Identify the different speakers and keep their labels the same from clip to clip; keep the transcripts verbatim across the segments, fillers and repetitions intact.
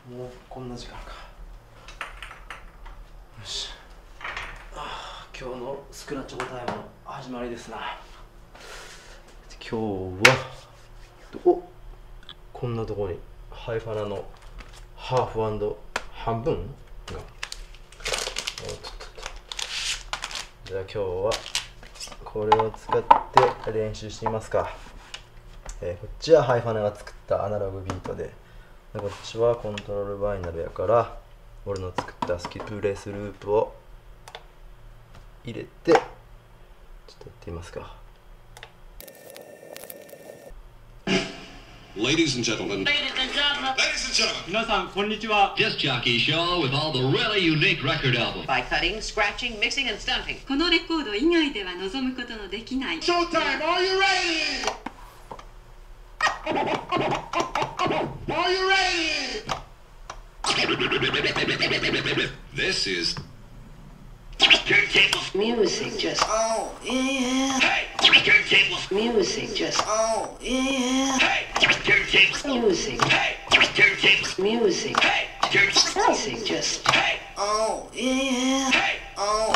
Speaker 1: もうこんな時間か。よし。あー、今日のスクラッチョコタイムの始まりですな。今日はおこんなところにハイファナのハーフ半分がおっとっとっと。じゃあ今日はこれを使って練習してみますか。えー、こっちはハイファナが作ったアナログビートで、でこっちはコントロールバイナルやから、俺の作ったスキプレスループを入れて、ちょっとやってみますか。
Speaker 2: Ladies and gentlemen.
Speaker 3: Ladies and gentlemen.
Speaker 2: Ladies and gentlemen.
Speaker 4: 皆さんこんにちは。
Speaker 5: Disc jockey show with all the really unique record albums.
Speaker 3: By cutting, scratching, mixing, and stunting.
Speaker 6: このレコード以外では望むことのできない。
Speaker 2: Showtime, are you ready? Are you ready? This is
Speaker 3: Music just
Speaker 2: oh yeah.
Speaker 3: Hey, music just
Speaker 2: Oh yeah.
Speaker 3: Hey, music
Speaker 2: Hey,
Speaker 3: music
Speaker 2: Hey,
Speaker 3: music just
Speaker 2: Hey, oh yeah. Hey, oh.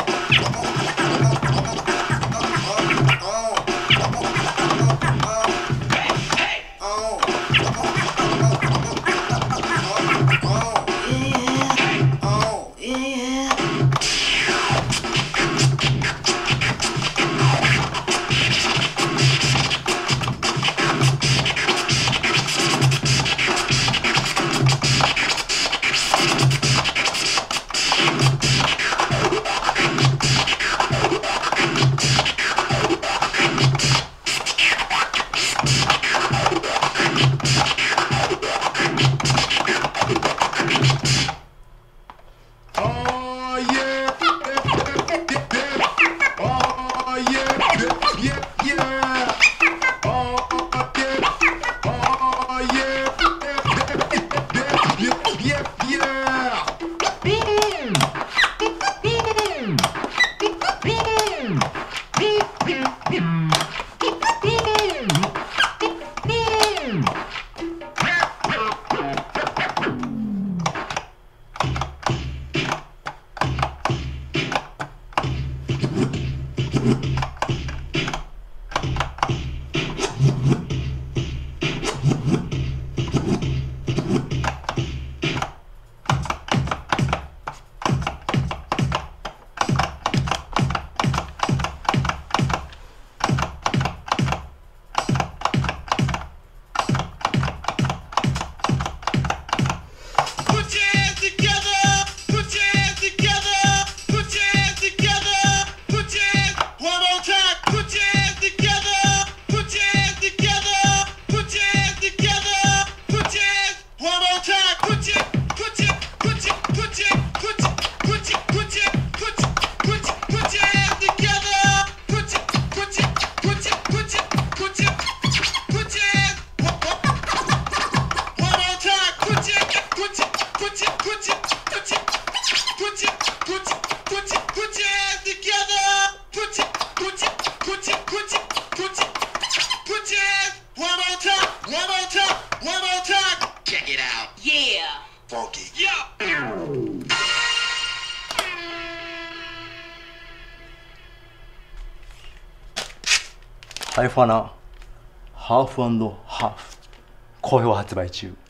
Speaker 1: ハイファナハーフ&ハーフ好評発売中。